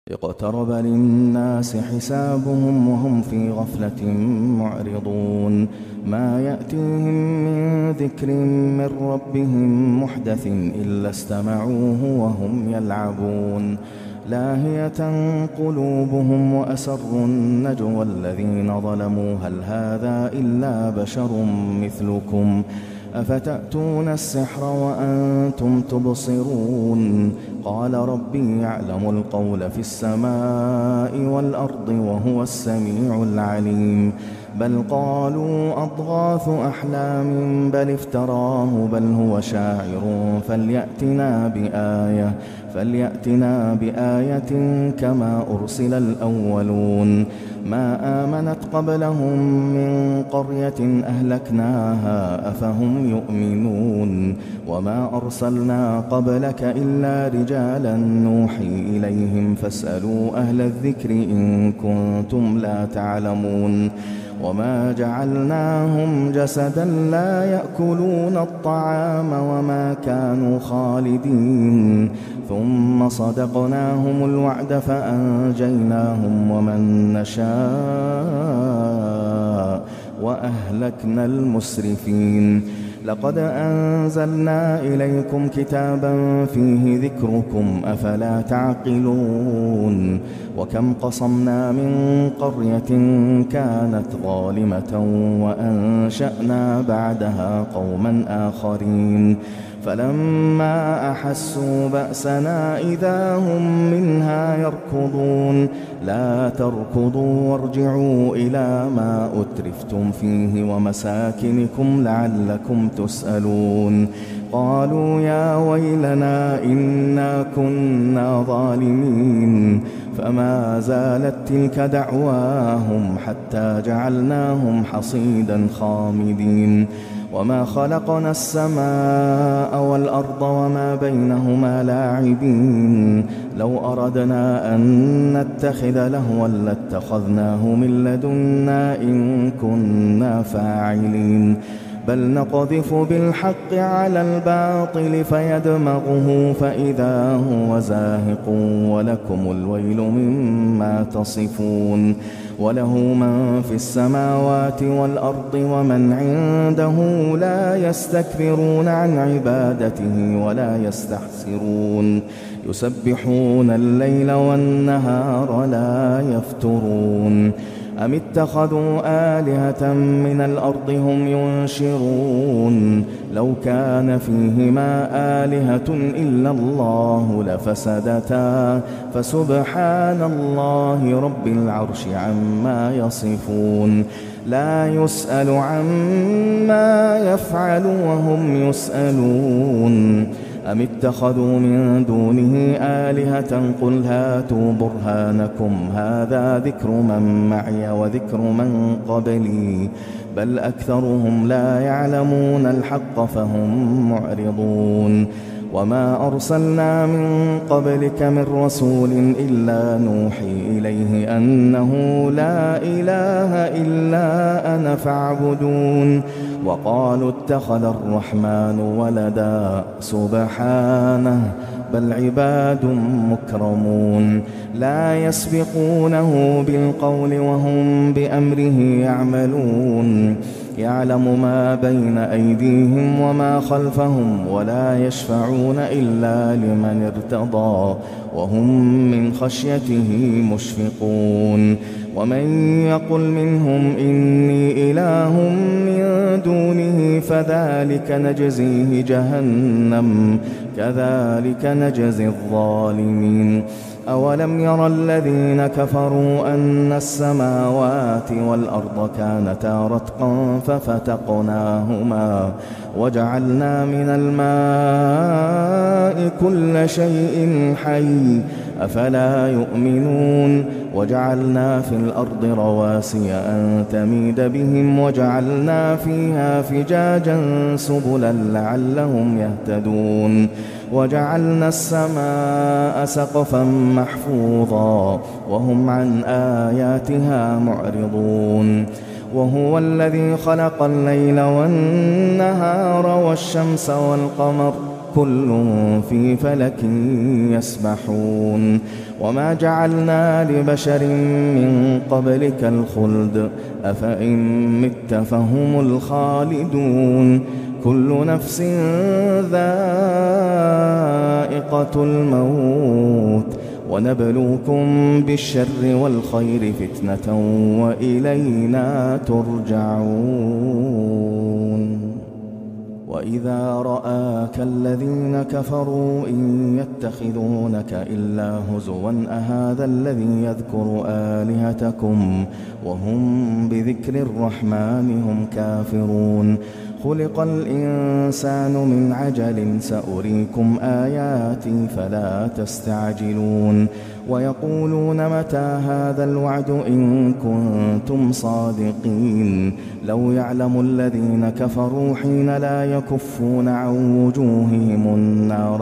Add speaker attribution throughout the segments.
Speaker 1: اقترب للناس حسابهم وهم في غفلة معرضون ما يأتيهم من ذكر من ربهم محدث إلا استمعوه وهم يلعبون لاهية قلوبهم وأسروا النجوى الذين ظلموا هل هذا إلا بشر مثلكم أفتأتون السحر وأنتم تبصرون قال ربي يعلم القول في السماء والأرض وهو السميع العليم بل قالوا أضغاث أحلام بل افتراه بل هو شاعر فليأتنا بآية كما أرسل الأولون ما آمنت قبلهم من قرية أهلكناها أفهم يؤمنون وما أرسلنا قبلك إلا رجالا نوحي إليهم فاسألوا أهل الذكر إن كنتم لا تعلمون وما جعلناهم جسدا لا يأكلون الطعام وما كانوا خالدين ثم صدقناهم الوعد فأنجيناهم ومن نشاء وأهلكنا المسرفين لقد أنزلنا إليكم كتابا فيه ذكركم أفلا تعقلون وكم قصمنا من قرية كانت ظالمة وأنشأنا بعدها قوما آخرين فلما أحسوا بأسنا إذا هم منها يركضون لا تركضوا وارجعوا إلى ما أترفتم فيه ومساكنكم لعلكم تسألون قالوا يا ويلنا إنا كنا ظالمين فما زالت تلك دعواهم حتى جعلناهم حصيدا خامدين وما خلقنا السماء والأرض وما بينهما لاعبين لو أردنا أن نتخذ لهوا لاتخذناه من لدنا إن كنا فاعلين بل نقذف بالحق على الباطل فيدمغه فإذا هو زاهق ولكم الويل مما تصفون وله من في السماوات والأرض ومن عنده لا يستكبرون عن عبادته ولا يستحسرون يسبحون الليل والنهار لا يفترون أم اتخذوا آلهة من الأرض هم ينشرون لو كان فيهما آلهة إلا الله لفسدتا فسبحان الله رب العرش عما يصفون لا يسأل عما يفعل وهم يسألون أم اتخذوا من دونه آلهة قل هاتوا برهانكم هذا ذكر من معي وذكر من قبلي بل أكثرهم لا يعلمون الحق فهم معرضون وما أرسلنا من قبلك من رسول إلا نوحي إليه أنه لا إله إلا أنا فاعبدون وقالوا اتخذ الرحمن ولدا سبحانه بل عباد مكرمون لا يسبقونه بالقول وهم بأمره يعملون يعلم ما بين أيديهم وما خلفهم ولا يشفعون إلا لمن ارتضى وهم من خشيته مشفقون ومن يقل منهم إني إله من دونه فذلك نجزيه جهنم كذلك نجزي الظالمين أولم ير الذين كفروا أن السماوات والأرض كانتا رتقا ففتقناهما وجعلنا من الماء كل شيء حي أفلا يؤمنون وجعلنا في الأرض رواسي أن تميد بهم وجعلنا فيها فجاجا سبلا لعلهم يهتدون وجعلنا السماء سقفا محفوظا وهم عن آياتها معرضون وهو الذي خلق الليل والنهار والشمس والقمر كل في فلك يسبحون وما جعلنا لبشر من قبلك الخلد أفإن مت فهم الخالدون كل نفس ذائقة الموت ونبلوكم بالشر والخير فتنة وإلينا ترجعون وإذا رآك الذين كفروا إن يتخذونك إلا هزوا أهذا الذي يذكر آلهتكم وهم بذكر الرحمن هم كافرون خلق الإنسان من عجل سأريكم آياتي فلا تستعجلون ويقولون متى هذا الوعد إن كنتم صادقين لو يعلم الذين كفروا حين لا يكفون عن وجوههم النار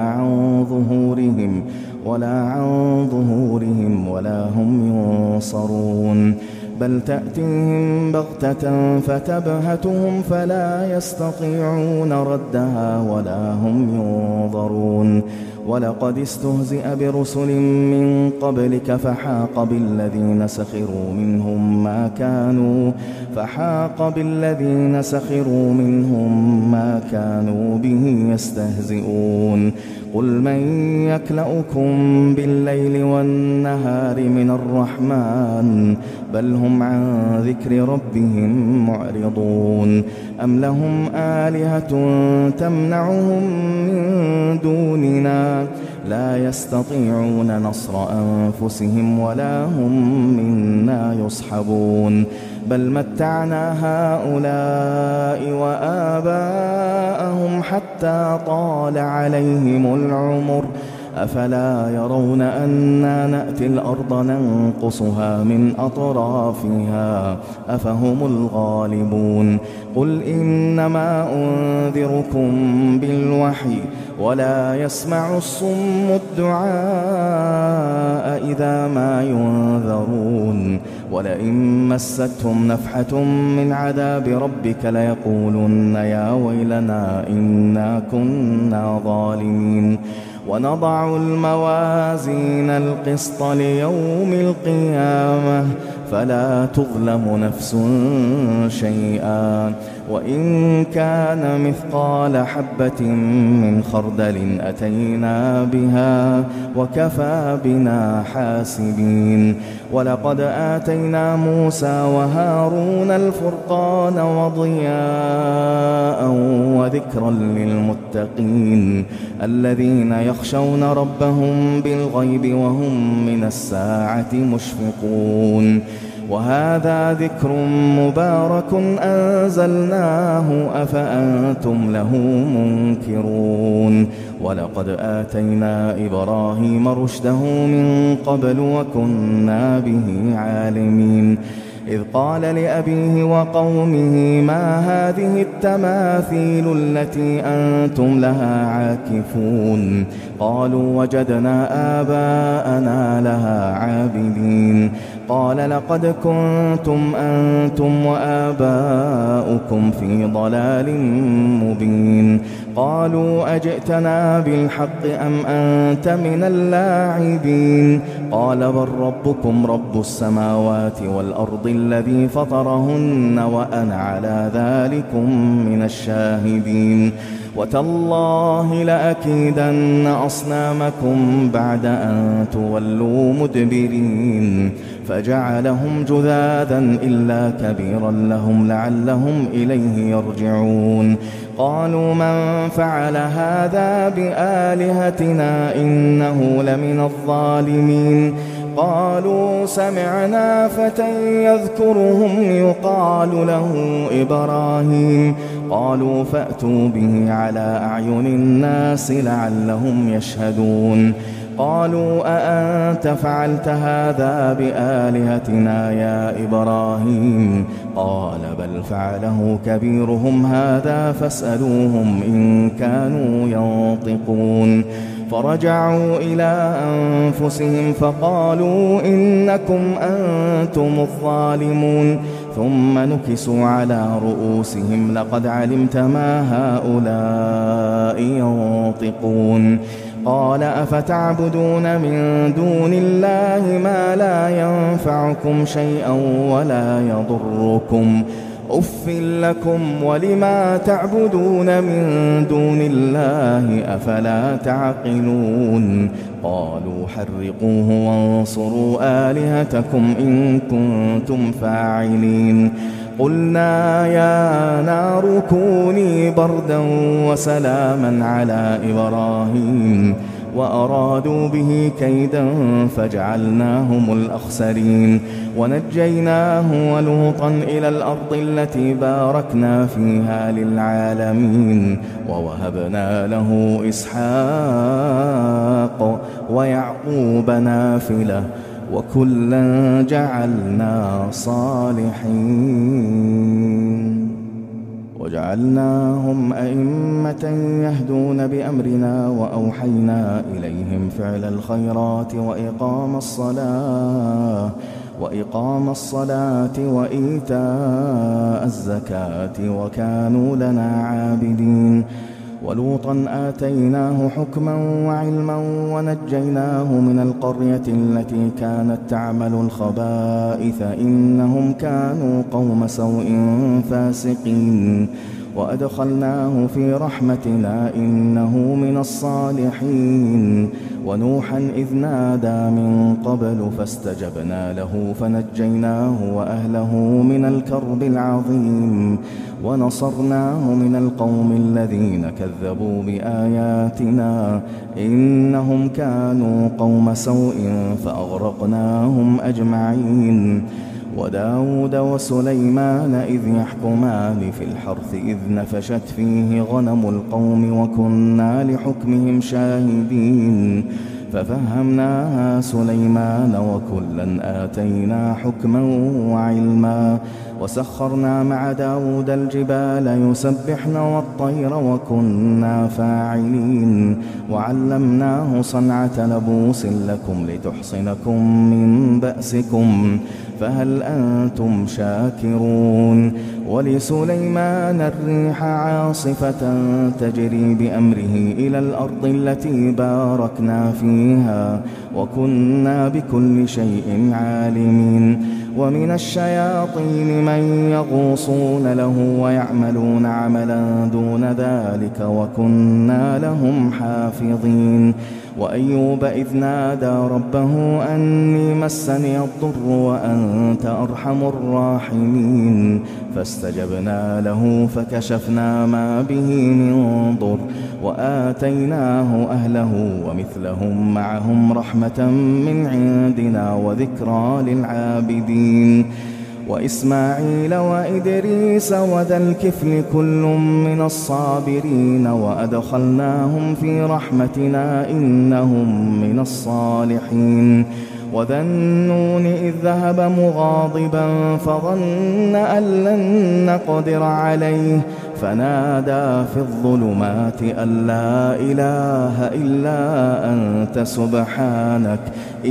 Speaker 1: ولا عن ظهورهم ولا هم ينصرون بل تأتيهم بغتة فتبهتهم فلا يستطيعون ردها ولا هم ينظرون ولقد استهزئ برسل من قبلك فحاق بالذين سخروا منهم ما كانوا به يستهزئون قل من يكلؤكم بالليل والنهار من الرحمن بل هم عن ذكر ربهم معرضون أم لهم آلهة تمنعهم من دوننا لا يستطيعون نصر أنفسهم ولا هم منا يصحبون بل متعنا هؤلاء وآباءهم حتى طال عليهم العمر أفلا يرون أنا نأتي الأرض ننقصها من أطرافها أفهم الغالبون قل إنما أنذركم بالوحي ولا يسمع الصم الدعاء إذا ما ينذرون ولئن مستهم نفحة من عذاب ربك ليقولن يا ويلنا إنا كنا ظالمين ونضع الموازين القسط ليوم القيامة فلا تظلم نفس شيئا وإن كان مثقال حبة من خردل أتينا بها وكفى بنا حاسبين ولقد آتينا موسى وهارون الفرقان وضياء وذكرا للمتقين الذين يخشون ربهم بالغيب وهم من الساعة مشفقون وهذا ذكر مبارك أنزلناه أفأنتم له منكرون ولقد آتينا إبراهيم رشده من قبل وكنا به عالمين إذ قال لأبيه وقومه ما هذه التماثيل التي أنتم لها عاكفون قالوا وجدنا آباءنا لها عابدين قال لقد كنتم أنتم وآباؤكم في ضلال مبين قالوا أجئتنا بالحق أم أنت من اللاعبين قال بل ربكم رب السماوات والأرض الذي فطرهن وأنا على ذلكم من الشاهدين وتالله لأكيدن أصنامكم بعد أن تولوا مدبرين فجعلهم جذاذا إلا كبيرا لهم لعلهم إليه يرجعون قالوا من فعل هذا بآلهتنا إنه لمن الظالمين قالوا سمعنا فتى يذكرهم يقال له إبراهيم قالوا فأتوا به على أعين الناس لعلهم يشهدون قالوا أأنت فعلت هذا بآلهتنا يا إبراهيم قال بل فعله كبيرهم هذا فاسألوهم إن كانوا ينطقون فرجعوا إلى أنفسهم فقالوا إنكم أنتم الظالمون ثم نكسوا على رؤوسهم لقد علمت ما هؤلاء ينطقون قال أفتعبدون من دون الله ما لا ينفعكم شيئا ولا يضركم أف لكم ولما تعبدون من دون الله أفلا تعقلون قالوا حرقوه وانصروا آلهتكم إن كنتم فاعلين قلنا يا نار كوني بردا وسلاما على إبراهيم وأرادوا به كيدا فجعلناهم الأخسرين ونجيناه ولوطا إلى الأرض التي باركنا فيها للعالمين ووهبنا له إسحاق ويعقوب نافلة وكلا جعلنا صالحين وجعلناهم أئمة يهدون بأمرنا وأوحينا إليهم فعل الخيرات وإقام الصلاة وإيتاء الزكاة وكانوا لنا عابدين ولوطا آتيناه حكما وعلما ونجيناه من القرية التي كانت تعمل الخبائث إنهم كانوا قوم سوء فاسقين وأدخلناه في رحمتنا إنه من الصالحين ونوحا إذ نادى من قبل فاستجبنا له فنجيناه وأهله من الكرب العظيم ونصرناه من القوم الذين كذبوا بآياتنا إنهم كانوا قوم سوء فأغرقناهم أجمعين وداود وسليمان إذ يحكمان في الحرث إذ نفشت فيه غنم القوم وكنا لحكمهم شاهدين ففهمناها سليمان وكلا آتينا حكما وعلما وسخرنا مع داود الجبال يسبحن والطير وكنا فاعلين وعلمناه صنعة لبوس لكم لتحصنكم من بأسكم فهل أنتم شاكرون ولسليمان الريح عاصفة تجري بأمره إلى الأرض التي باركنا فيها وكنا بكل شيء عالمين ومن الشياطين من يغوصون له ويعملون عملا دون ذلك وكنا لهم حافظين وأيوب إذ نادى ربه أني مسني الضر وأنت أرحم الراحمين فاستجبنا له فكشفنا ما به من ضر وآتيناه أهله ومثلهم معهم رحمة من عندنا وذكرى للعابدين وإسماعيل وإدريس وذا الكفل كل من الصابرين وأدخلناهم في رحمتنا إنهم من الصالحين وذا النون إذ ذهب مغاضبا فظن أن لن نقدر عليه فنادى في الظلمات أن لا إله إلا أنت سبحانك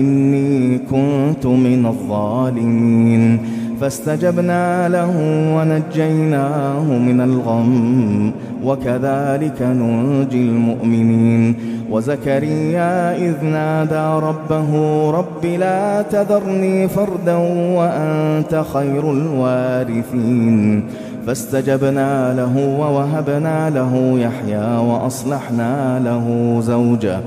Speaker 1: إني كنت من الظالمين فاستجبنا له ونجيناه من الغم وكذلك ننجي المؤمنين وزكريا إذ نادى ربه رب لا تذرني فردا وأنت خير الوارثين فاستجبنا له ووهبنا له يحيى وأصلحنا له زوجه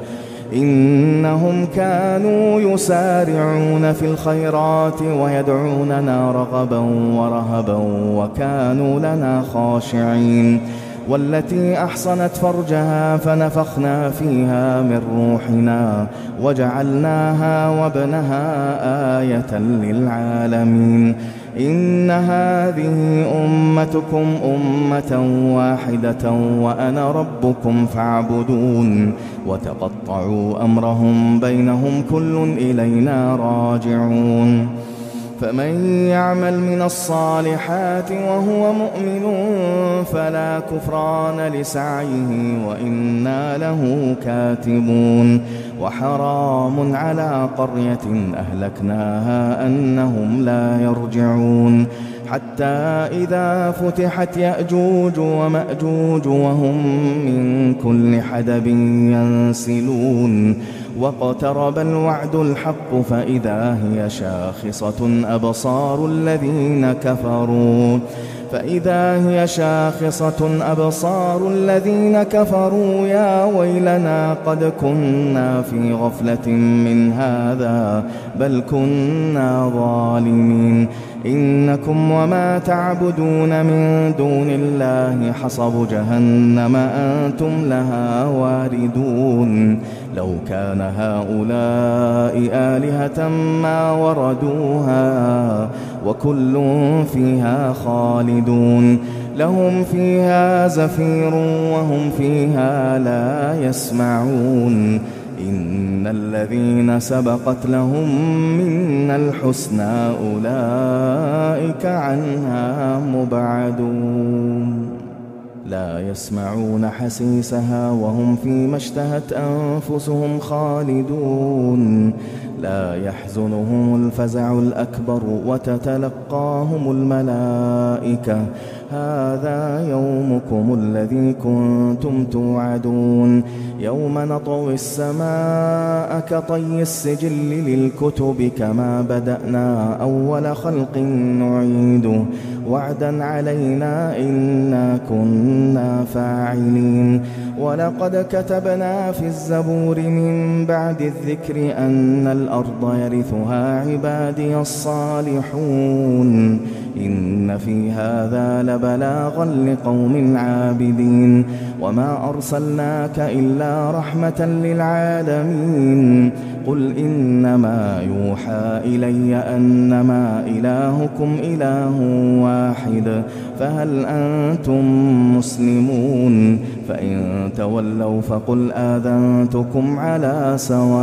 Speaker 1: إنهم كانوا يسارعون في الخيرات ويدعوننا رغبا ورهبا وكانوا لنا خاشعين والتي أحصنت فرجها فنفخنا فيها من روحنا وجعلناها وابنها آية للعالمين إن هذه أمتكم أمة واحدة وأنا ربكم فاعبدون وتقطعوا أمرهم بينهم كل إلينا راجعون فمن يعمل من الصالحات وهو مؤمن فلا كفران لسعيه وإنا له كاتبون وحرام على قرية أهلكناها أنهم لا يرجعون حتى إذا فتحت يأجوج ومأجوج وهم من كل حدب ينسلون واقترب الوعد الحق فإذا هي شاخصة أبصار الذين كفروا يا ويلنا قد كنا في غفلة من هذا بل كنا ظالمين إنكم وما تعبدون من دون الله حصب جهنم أنتم لها واردون لو كان هؤلاء آلهة ما وردوها وكل فيها خالدون لهم فيها زفير وهم فيها لا يسمعون إن الذين سبقت لهم منا الحسنى أولئك عنها مبعدون لا يسمعون حسيسها وهم فيما اشتهت أنفسهم خالدون لا يحزنهم الفزع الأكبر وتتلقاهم الملائكة هذا يومكم الذي كنتم توعدون يوم نطوي السماء كطي السجل للكتب كما بدأنا أول خلق نعيده وعدا علينا إنا كنا فاعلين ولقد كتبنا في الزبور من بعد الذكر أن الأرض يرثها عبادي الصالحون إن في هذا لبلاغا لقوم عابدين وما أرسلناك إلا رحمة للعالمين قل إنما يوحى إلي أنما إلهكم إله واحد فهل أنتم مسلمون فإن تولوا فقل آذنتكم على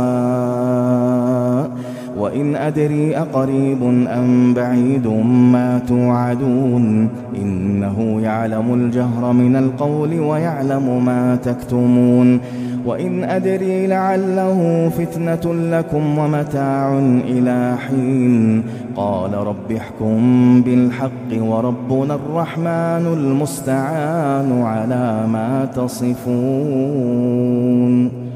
Speaker 1: سواء وإن أدري أقريب أم بعيد ما توعدون إنه يعلم الجهر من القول ويعلم ما تكتمون وإن أدري لعله فتنة لكم ومتاع إلى حين قال رب احكم بالحق وربنا الرحمن المستعان على ما تصفون